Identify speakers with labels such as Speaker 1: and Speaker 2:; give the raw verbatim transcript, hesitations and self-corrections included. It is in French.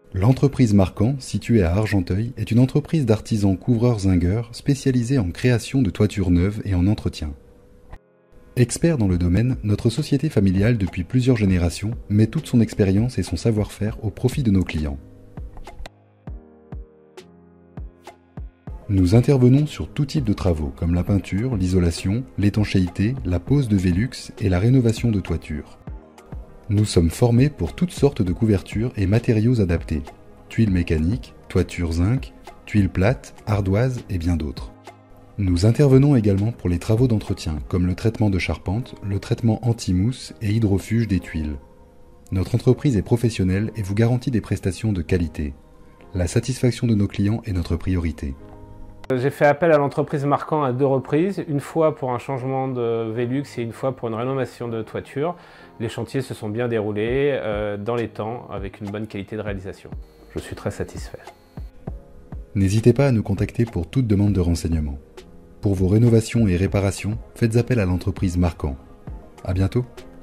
Speaker 1: L'entreprise Marquant, située à Argenteuil, est une entreprise d'artisans couvreurs-zingueurs spécialisée en création de toitures neuves et en entretien. Expert dans le domaine, notre société familiale depuis plusieurs générations met toute son expérience et son savoir-faire au profit de nos clients. Nous intervenons sur tout type de travaux comme la peinture, l'isolation, l'étanchéité, la pose de Velux et la rénovation de toitures. Nous sommes formés pour toutes sortes de couvertures et matériaux adaptés. Tuiles mécaniques, toitures zinc, tuiles plates, ardoises et bien d'autres. Nous intervenons également pour les travaux d'entretien comme le traitement de charpente, le traitement anti-mousse et hydrofuge des tuiles. Notre entreprise est professionnelle et vous garantit des prestations de qualité. La satisfaction de nos clients est notre priorité.
Speaker 2: J'ai fait appel à l'entreprise Marquant à deux reprises, une fois pour un changement de Velux et une fois pour une rénovation de toiture. Les chantiers se sont bien déroulés euh, dans les temps avec une bonne qualité de réalisation. Je suis très satisfait.
Speaker 1: N'hésitez pas à nous contacter pour toute demande de renseignements. Pour vos rénovations et réparations, faites appel à l'entreprise Marquant. À bientôt.